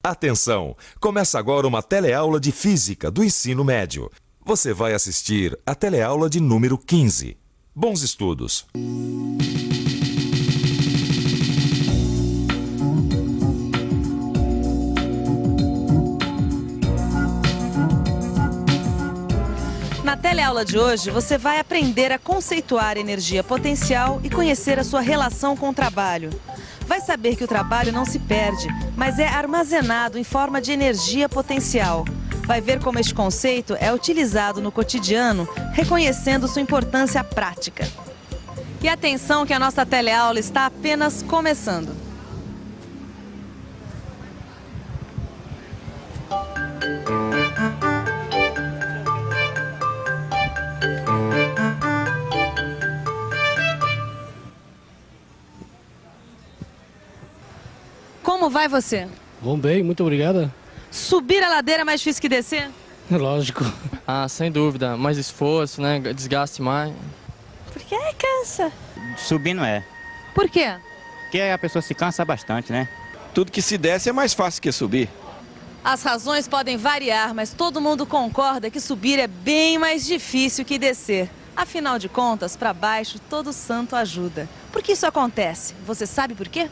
Atenção! Começa agora uma teleaula de Física do ensino médio. Você vai assistir a teleaula de número 15. Bons estudos! Na teleaula de hoje, você vai aprender a conceituar energia potencial e conhecer a sua relação com o trabalho. Vai saber que o trabalho não se perde, mas é armazenado em forma de energia potencial. Vai ver como este conceito é utilizado no cotidiano, reconhecendo sua importância prática. E atenção que a nossa teleaula está apenas começando. Como vai você? Vou bem, muito obrigada. Subir a ladeira é mais difícil que descer? Lógico. Ah, sem dúvida. Mais esforço, né? Desgaste mais. Por que cansa? Subir não é. Por quê? Porque a pessoa se cansa bastante, né? Tudo que se desce é mais fácil que subir. As razões podem variar, mas todo mundo concorda que subir é bem mais difícil que descer. Afinal de contas, para baixo, todo santo ajuda. Por que isso acontece? Você sabe por quê?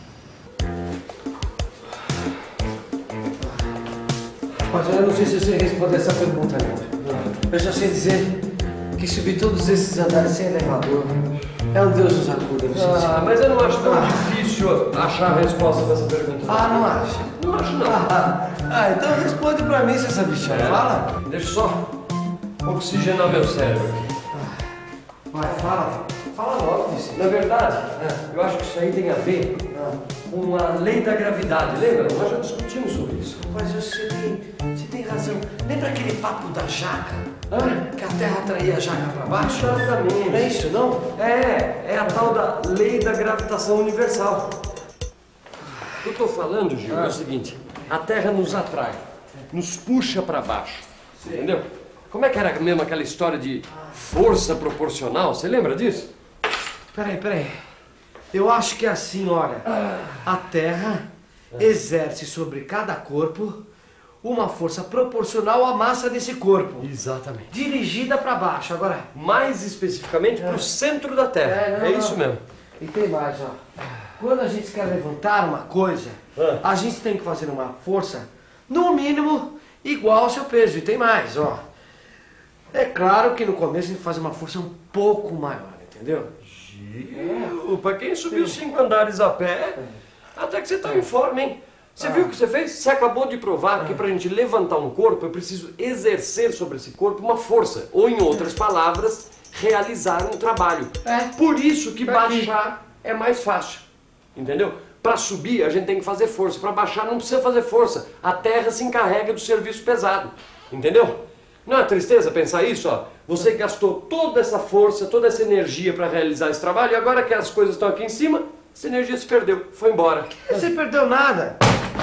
Mas eu não sei se eu sei responder essa pergunta, não. Eu já sei dizer que subir todos esses andares sem elevador é um Deus nos acuda. Mas eu não acho tão difícil achar a resposta dessa pergunta. Ah, não acha? Não acho, não. Então responde pra mim, se essa bicha fala. Deixa só oxigenar meu cérebro aqui. Vai, fala. Fala logo, Vicente. Na verdade, eu acho que isso aí tem a ver com a lei da gravidade. Lembra? Nós já discutimos sobre isso. Mas você tem razão. Lembra aquele papo da jaca? Que a Terra atraía a jaca pra baixo? Exatamente. Não é isso, não? É a tal da lei da gravitação universal. O que eu estou falando, Gil, é o seguinte. A Terra nos atrai, nos puxa para baixo. Entendeu? Como é que era mesmo aquela história de força proporcional? Você lembra disso? Peraí. Eu acho que é assim, olha. A Terra exerce sobre cada corpo uma força proporcional à massa desse corpo. Exatamente. Dirigida para baixo. Agora, mais especificamente para o centro da Terra. É isso mesmo. E tem mais, ó. Quando a gente quer levantar uma coisa, a gente tem que fazer uma força, no mínimo, igual ao seu peso. E tem mais, ó. É claro que no começo a gente faz uma força um pouco maior, entendeu? Gil, para quem subiu 5 andares a pé, até que você está em forma, hein? Você viu o que você fez? Você acabou de provar que para a gente levantar um corpo, eu preciso exercer sobre esse corpo uma força. Ou, em outras palavras, realizar um trabalho. Por isso que baixar é mais fácil. Entendeu? Para subir, a gente tem que fazer força. Para baixar, não precisa fazer força. A Terra se encarrega do serviço pesado. Entendeu? Não é tristeza pensar isso, ó? Você gastou toda essa força, toda essa energia para realizar esse trabalho e agora que as coisas estão aqui em cima, essa energia se perdeu, foi embora. Você perdeu nada.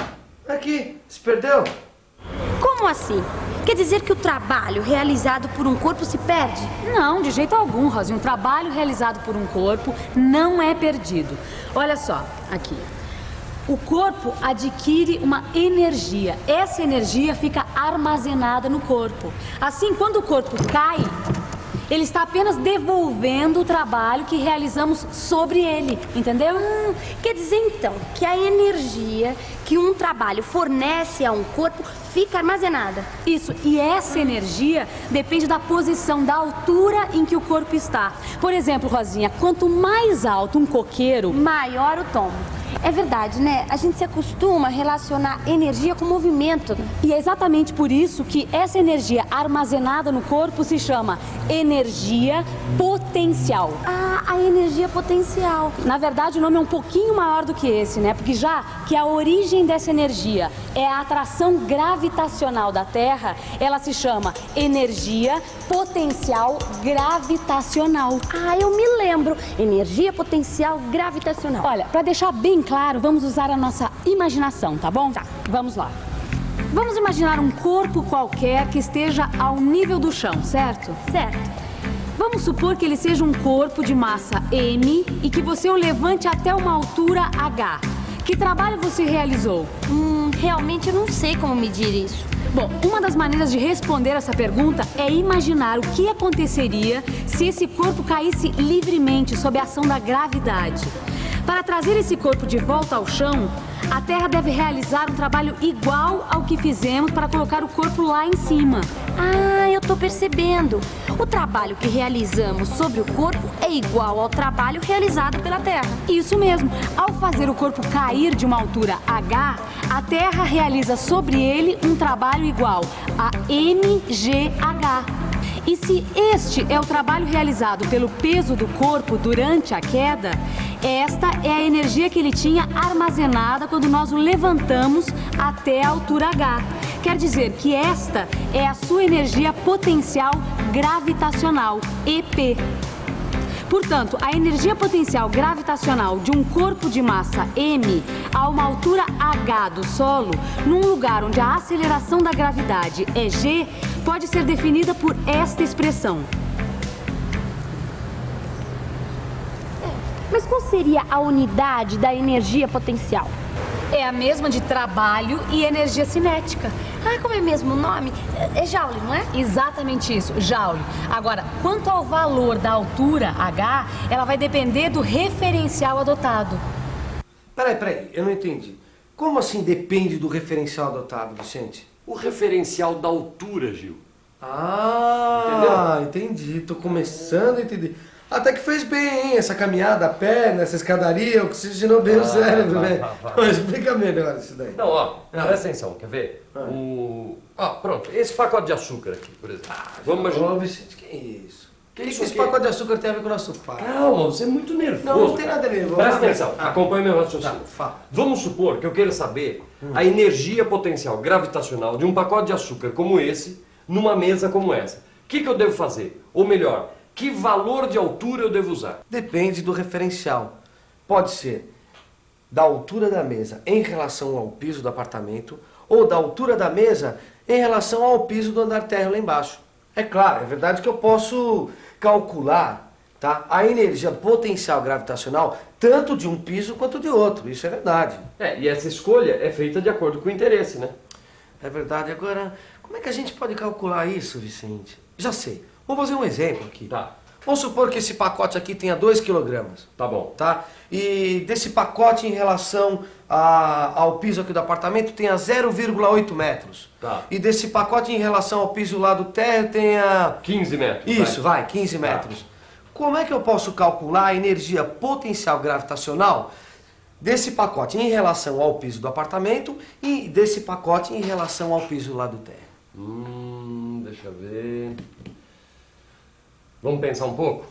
Aqui, se perdeu. Como assim? Quer dizer que o trabalho realizado por um corpo se perde? Não, de jeito algum, Rosinha. Um trabalho realizado por um corpo não é perdido. Olha só, aqui. O corpo adquire uma energia. Essa energia fica armazenada no corpo. Assim, quando o corpo cai, ele está apenas devolvendo o trabalho que realizamos sobre ele, entendeu? Quer dizer, então, que a energia que um trabalho fornece a um corpo fica armazenada. Isso, e essa energia depende da posição, da altura em que o corpo está. Por exemplo, Rosinha, quanto mais alto um coqueiro, maior o tombo. É verdade, né? A gente se acostuma a relacionar energia com movimento. E é exatamente por isso que essa energia armazenada no corpo se chama energia potencial. Ah, a energia potencial. Na verdade, o nome é um pouquinho maior do que esse, né? Porque já que a origem dessa energia é a atração gravitacional da Terra, ela se chama energia potencial gravitacional. Ah, eu me lembro. Energia potencial gravitacional. Olha, para deixar bem claro, vamos usar a nossa imaginação, tá bom? Tá. Vamos lá. Vamos imaginar um corpo qualquer que esteja ao nível do chão, certo? Certo. Vamos supor que ele seja um corpo de massa M e que você o levante até uma altura H. Que trabalho você realizou? Realmente eu não sei como medir isso. Bom, uma das maneiras de responder essa pergunta é imaginar o que aconteceria se esse corpo caísse livremente sob a ação da gravidade. Para trazer esse corpo de volta ao chão, a Terra deve realizar um trabalho igual ao que fizemos para colocar o corpo lá em cima. Ah, eu tô percebendo. O trabalho que realizamos sobre o corpo é igual ao trabalho realizado pela Terra. Isso mesmo. Ao fazer o corpo cair de uma altura H, a Terra realiza sobre ele um trabalho igual a mgh. E se este é o trabalho realizado pelo peso do corpo durante a queda, esta é a energia que ele tinha armazenada quando nós o levantamos até a altura H. Quer dizer que esta é a sua energia potencial gravitacional, EP. Portanto, a energia potencial gravitacional de um corpo de massa m a uma altura h do solo, num lugar onde a aceleração da gravidade é g, pode ser definida por esta expressão. Mas qual seria a unidade da energia potencial? É a mesma de trabalho e energia cinética. Ah, como é mesmo o nome? É Joule, não é? Exatamente isso, Joule. Agora, quanto ao valor da altura H, ela vai depender do referencial adotado. Peraí, eu não entendi. Como assim depende do referencial adotado, Vicente? O referencial da altura, Gil. Ah, entendi. Tô começando a entender. Até que fez bem, hein? Essa caminhada a pé, nessa escadaria, oxigenou bem o cérebro, né? Mas explica melhor isso daí. Não, ó, presta atenção, quer ver? Pronto, esse pacote de açúcar aqui, por exemplo. Vamos imaginar. Ô, Vicente, que isso? Que isso Esse aqui? pacote de açúcar tem a ver com o nosso pai? Calma, você é muito nervoso. Não tem cara. nada nervoso. Presta atenção, acompanhe meu raciocínio. Fala. Vamos supor que eu queira saber a energia potencial gravitacional de um pacote de açúcar como esse, numa mesa como essa. O que eu devo fazer? Ou melhor, que valor de altura eu devo usar? Depende do referencial. Pode ser da altura da mesa em relação ao piso do apartamento ou da altura da mesa em relação ao piso do andar térreo lá embaixo. É claro, é verdade que eu posso calcular, tá, a energia potencial gravitacional tanto de um piso quanto de outro. Isso é verdade. E essa escolha é feita de acordo com o interesse, né? É verdade. Agora, como é que a gente pode calcular isso, Vicente? Já sei. Vamos fazer um exemplo aqui. Tá. Vamos supor que esse pacote aqui tenha 2 kg. Tá bom. Tá? E desse pacote em relação ao piso aqui do apartamento tenha 0,8 metros. Tá. E desse pacote em relação ao piso lá do térreo tenha... 15 metros. Isso, vai 15 metros. Tá. Como é que eu posso calcular a energia potencial gravitacional desse pacote em relação ao piso do apartamento e desse pacote em relação ao piso lá do térreo? Deixa eu ver... Vamos pensar um pouco?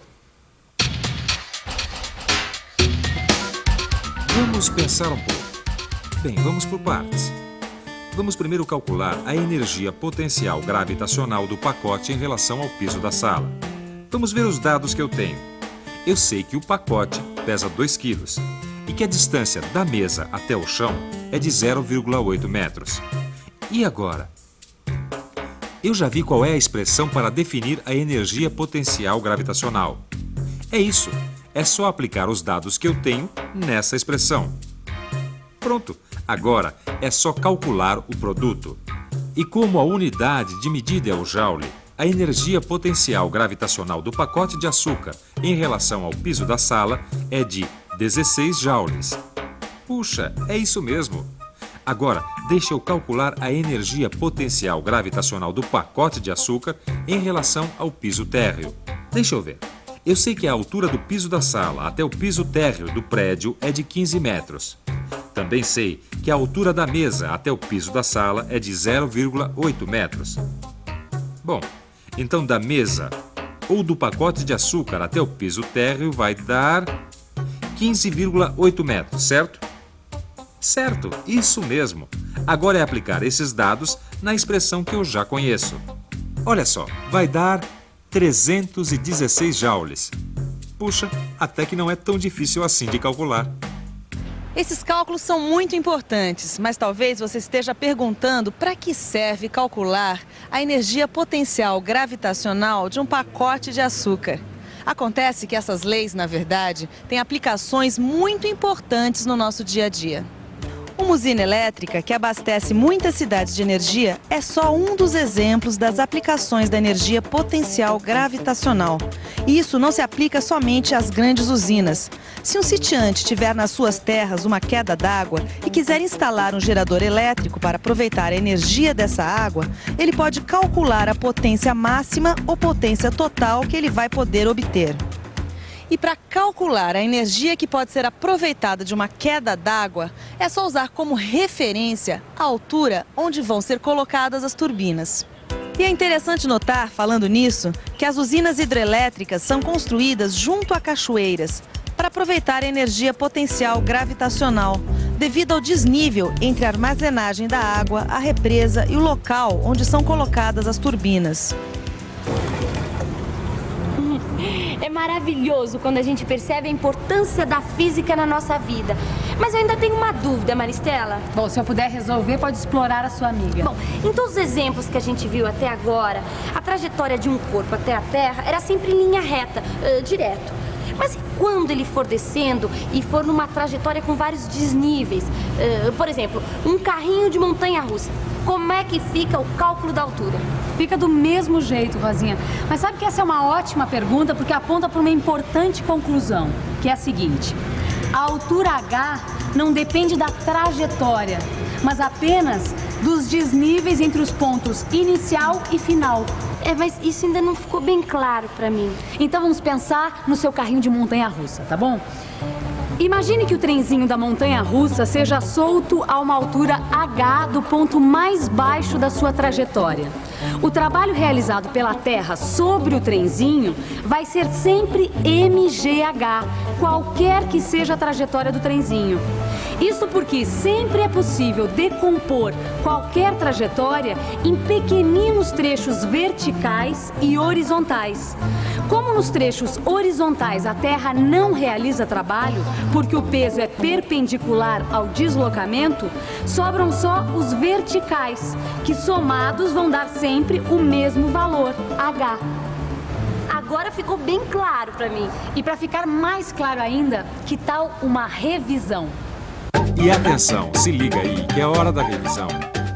Vamos pensar um pouco. Bem, vamos por partes. Vamos primeiro calcular a energia potencial gravitacional do pacote em relação ao piso da sala. Vamos ver os dados que eu tenho. Eu sei que o pacote pesa 2 kg e que a distância da mesa até o chão é de 0,8 metros. E agora? Eu já vi qual é a expressão para definir a energia potencial gravitacional. É isso. É só aplicar os dados que eu tenho nessa expressão. Pronto. Agora é só calcular o produto. E como a unidade de medida é o Joule, a energia potencial gravitacional do pacote de açúcar em relação ao piso da sala é de 16 joules. Puxa, é isso mesmo. Agora, deixa eu calcular a energia potencial gravitacional do pacote de açúcar em relação ao piso térreo. Deixa eu ver. Eu sei que a altura do piso da sala até o piso térreo do prédio é de 15 metros. Também sei que a altura da mesa até o piso da sala é de 0,8 metros. Bom, então da mesa ou do pacote de açúcar até o piso térreo vai dar 15,8 metros, certo? Certo, isso mesmo. Agora é aplicar esses dados na expressão que eu já conheço. Olha só, vai dar 316 joules. Puxa, até que não é tão difícil assim de calcular. Esses cálculos são muito importantes, mas talvez você esteja perguntando para que serve calcular a energia potencial gravitacional de um pacote de açúcar. Acontece que essas leis, na verdade, têm aplicações muito importantes no nosso dia a dia. Uma usina elétrica que abastece muitas cidades de energia é só um dos exemplos das aplicações da energia potencial gravitacional. E isso não se aplica somente às grandes usinas. Se um sitiante tiver nas suas terras uma queda d'água e quiser instalar um gerador elétrico para aproveitar a energia dessa água, ele pode calcular a potência máxima ou potência total que ele vai poder obter. E para calcular a energia que pode ser aproveitada de uma queda d'água, é só usar como referência a altura onde vão ser colocadas as turbinas. E é interessante notar, falando nisso, que as usinas hidrelétricas são construídas junto a cachoeiras para aproveitar a energia potencial gravitacional, devido ao desnível entre a armazenagem da água, a represa e o local onde são colocadas as turbinas. É maravilhoso quando a gente percebe a importância da física na nossa vida. Mas eu ainda tenho uma dúvida, Maristela. Bom, se eu puder resolver, pode explorar a sua amiga. Bom, em todos os exemplos que a gente viu até agora, a trajetória de um corpo até a Terra era sempre em linha reta, direto. Mas e quando ele for descendo e for numa trajetória com vários desníveis? Por exemplo, um carrinho de montanha-russa. Como é que fica o cálculo da altura? Fica do mesmo jeito, Rosinha. Mas sabe que essa é uma ótima pergunta porque aponta para uma importante conclusão, que é a seguinte: a altura H não depende da trajetória, mas apenas dos desníveis entre os pontos inicial e final. Mas isso ainda não ficou bem claro para mim. Então vamos pensar no seu carrinho de montanha-russa, tá bom? Imagine que o trenzinho da montanha-russa seja solto a uma altura H do ponto mais baixo da sua trajetória. O trabalho realizado pela Terra sobre o trenzinho vai ser sempre mgh, qualquer que seja a trajetória do trenzinho. Isso porque sempre é possível decompor qualquer trajetória em pequeninos trechos verticais e horizontais. Como nos trechos horizontais a Terra não realiza trabalho, porque o peso é perpendicular ao deslocamento, sobram só os verticais, que somados vão dar sempre o mesmo valor, H. Agora ficou bem claro para mim. E para ficar mais claro ainda, que tal uma revisão? E atenção, se liga aí, que é hora da revisão.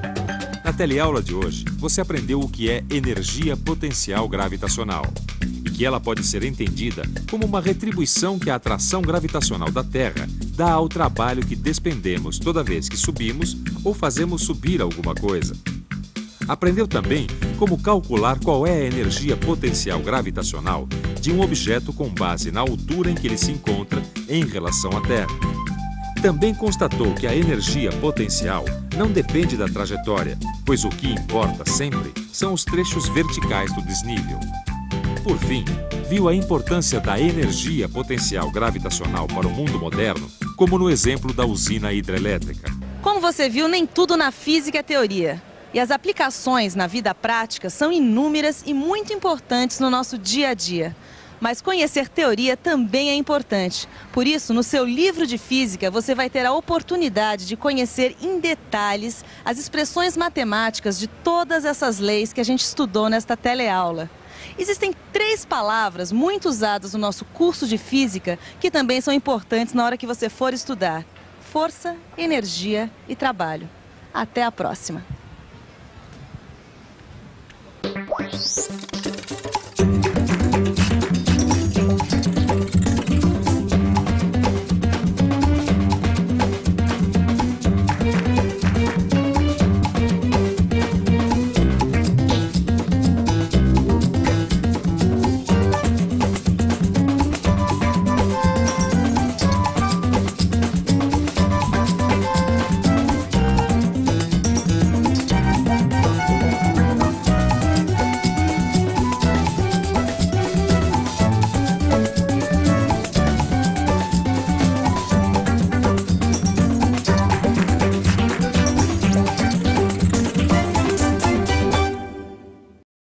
Na teleaula de hoje, você aprendeu o que é energia potencial gravitacional e que ela pode ser entendida como uma retribuição que a atração gravitacional da Terra dá ao trabalho que despendemos toda vez que subimos ou fazemos subir alguma coisa. Aprendeu também como calcular qual é a energia potencial gravitacional de um objeto com base na altura em que ele se encontra em relação à Terra. Também constatou que a energia potencial não depende da trajetória, pois o que importa sempre são os trechos verticais do desnível. Por fim, viu a importância da energia potencial gravitacional para o mundo moderno, como no exemplo da usina hidrelétrica. Como você viu, nem tudo na física é teoria. E as aplicações na vida prática são inúmeras e muito importantes no nosso dia a dia. Mas conhecer teoria também é importante. Por isso, no seu livro de física, você vai ter a oportunidade de conhecer em detalhes as expressões matemáticas de todas essas leis que a gente estudou nesta teleaula. Existem 3 palavras muito usadas no nosso curso de física que também são importantes na hora que você for estudar: força, energia e trabalho. Até a próxima!